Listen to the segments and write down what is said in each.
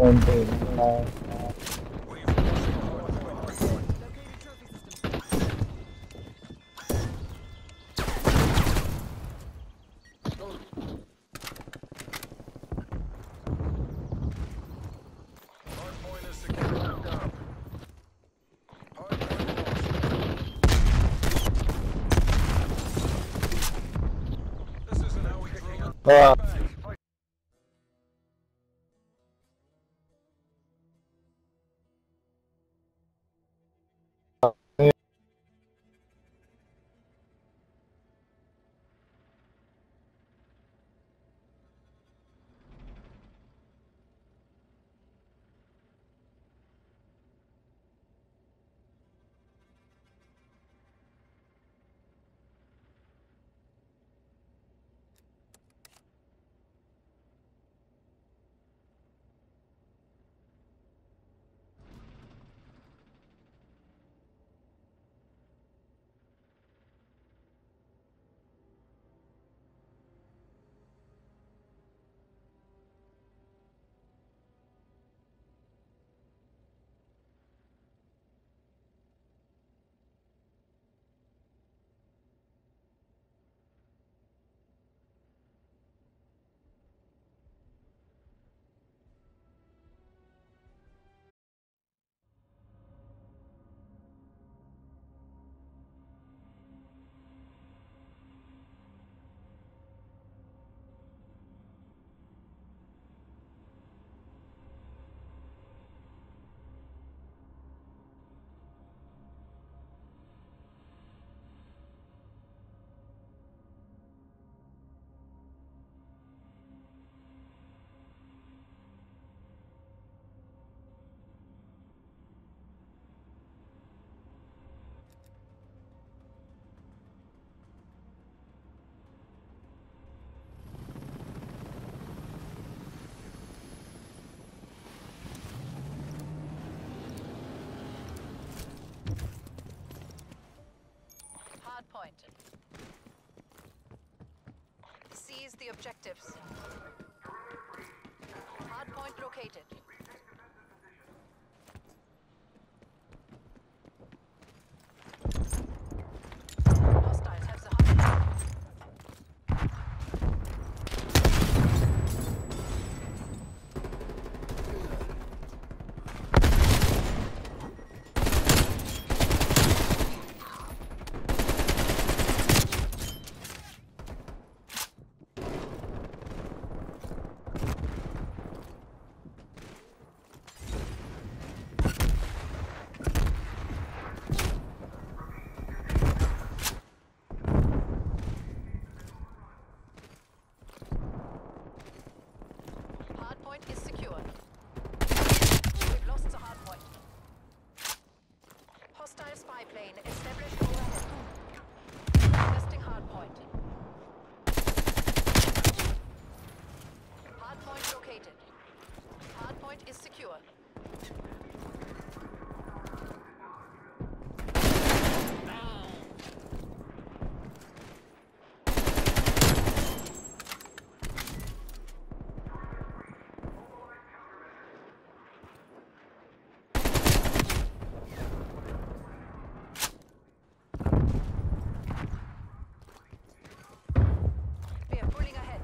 Ponte. Ah, Hard point. Seize the objectives. Hard point located. Hostiles have the hard point. Hardpoint is secure. We've lost the hardpoint. Hostile spy plane established overhead. Testing hardpoint. Hardpoint located. Hardpoint is secure. We are pulling ahead.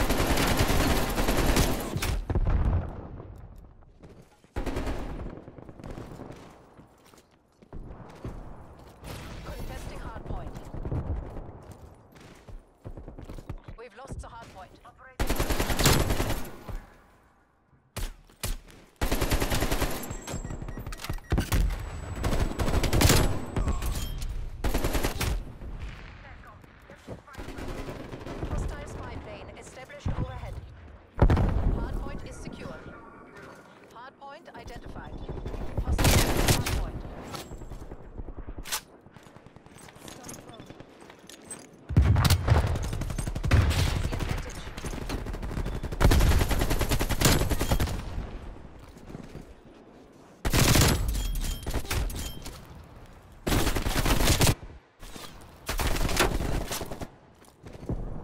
Contesting hardpoint. We've lost the hardpoint. Hostile spy plane established overhead. Hardpoint is secure. Hardpoint identified. Hostile hardpoint. The advantage.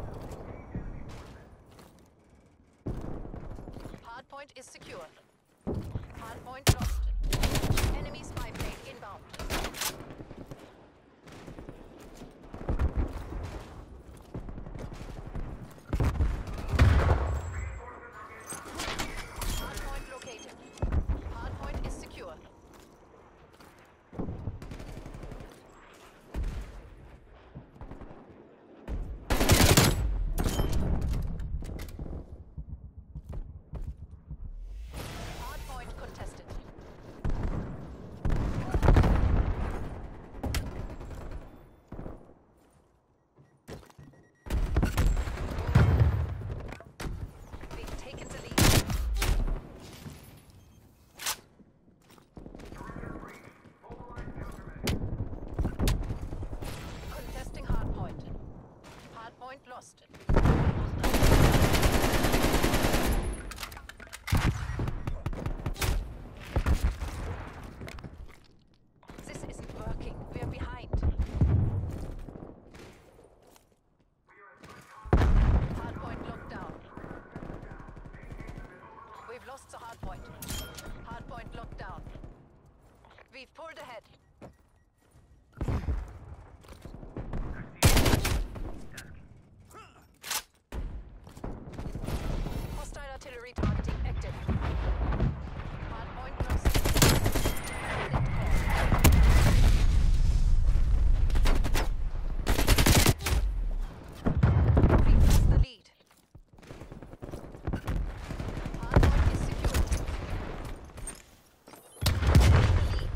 Hardpoint is secure. Hardpoint lost. Enemy spy plane inbound. Hardpoint located. Hardpoint is secure. Hardpoint contested. We've taken the lead. Contesting hardpoint. Hardpoint lost. This isn't working. We're behind. Hardpoint locked down. We've lost the hardpoint. Hardpoint locked down. We've pulled ahead. Hostile artillery targeting active. Hardpoint lost. Credit call. We've lost the lead. Hardpoint is secure. Lead.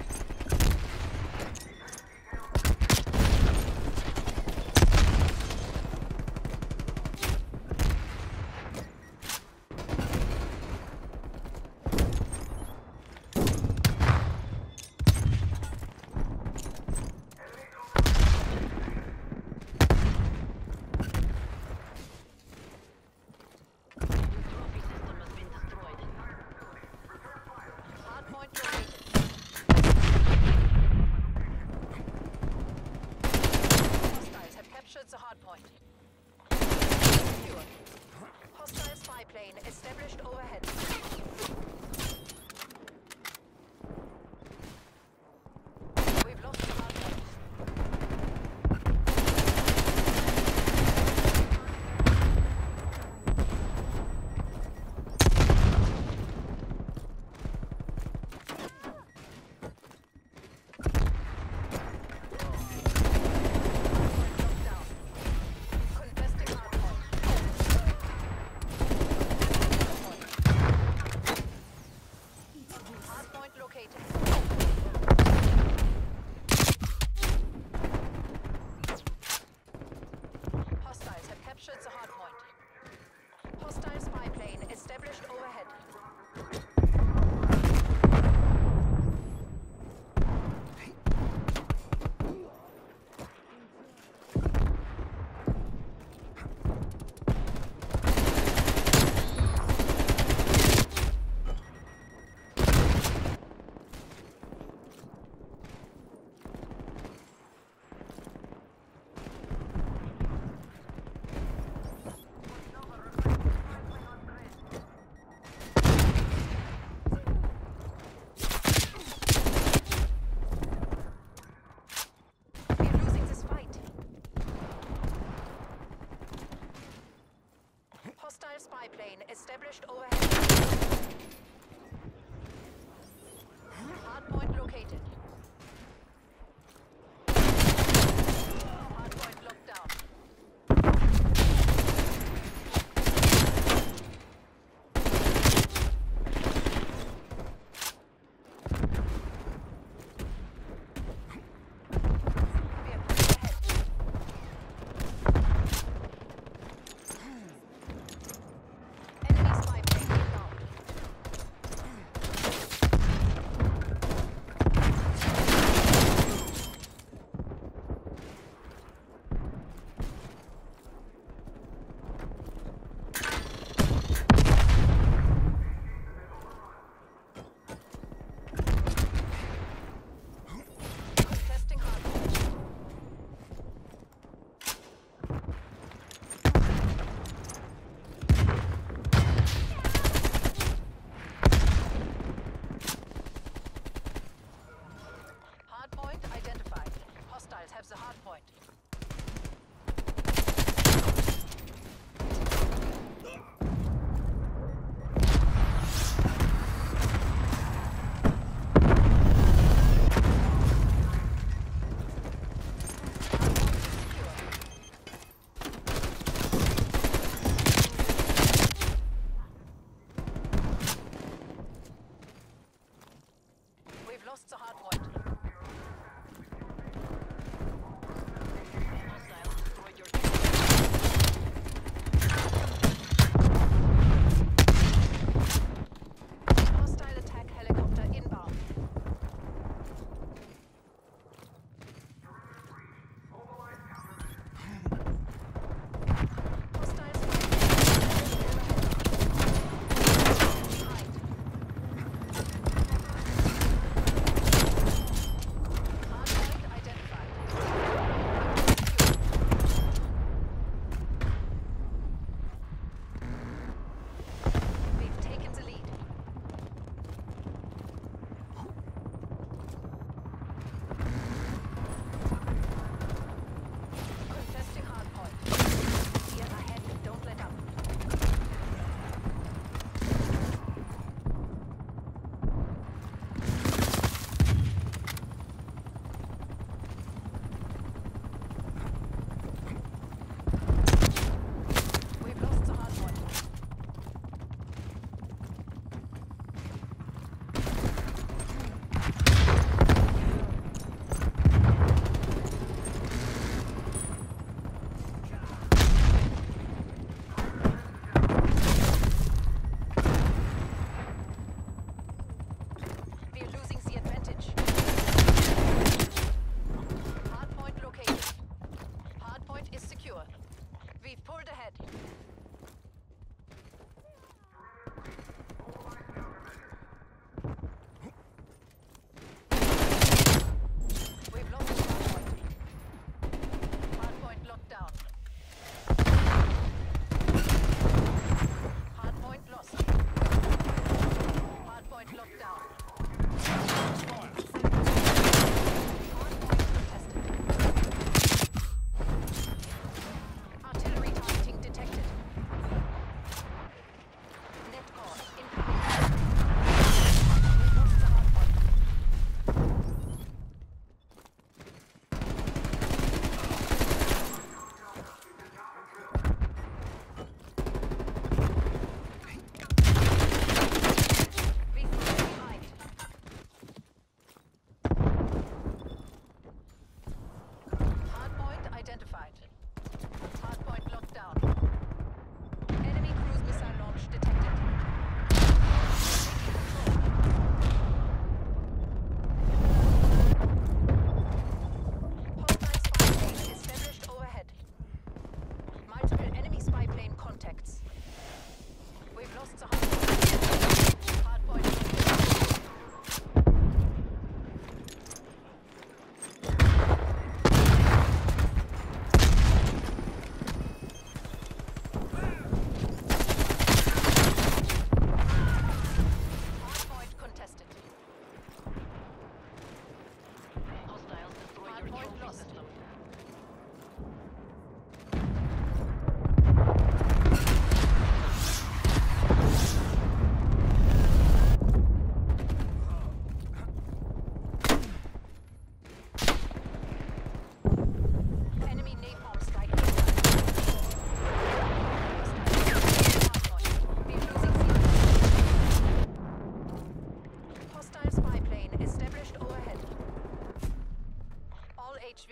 Hardpoint located. Hostiles have captured the hardpoint. Secure. Hostile spy plane established overhead. We've lost the hardpoint. Locked down. Contesting hardpoint. Hardpoint located. Hostiles have captured the hardpoint. Hostile spy plane established overhead. We're losing this fight. Hostile spy plane established overhead. Hardpoint located. Hardpoint locked down. We are pushing ahead. Enemy spy plane inbound.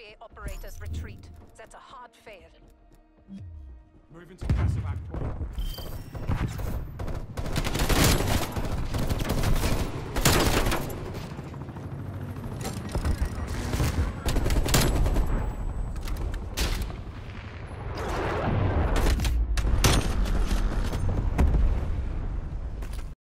CIA operators retreat. That's a hard fail. Moving to gas evac point.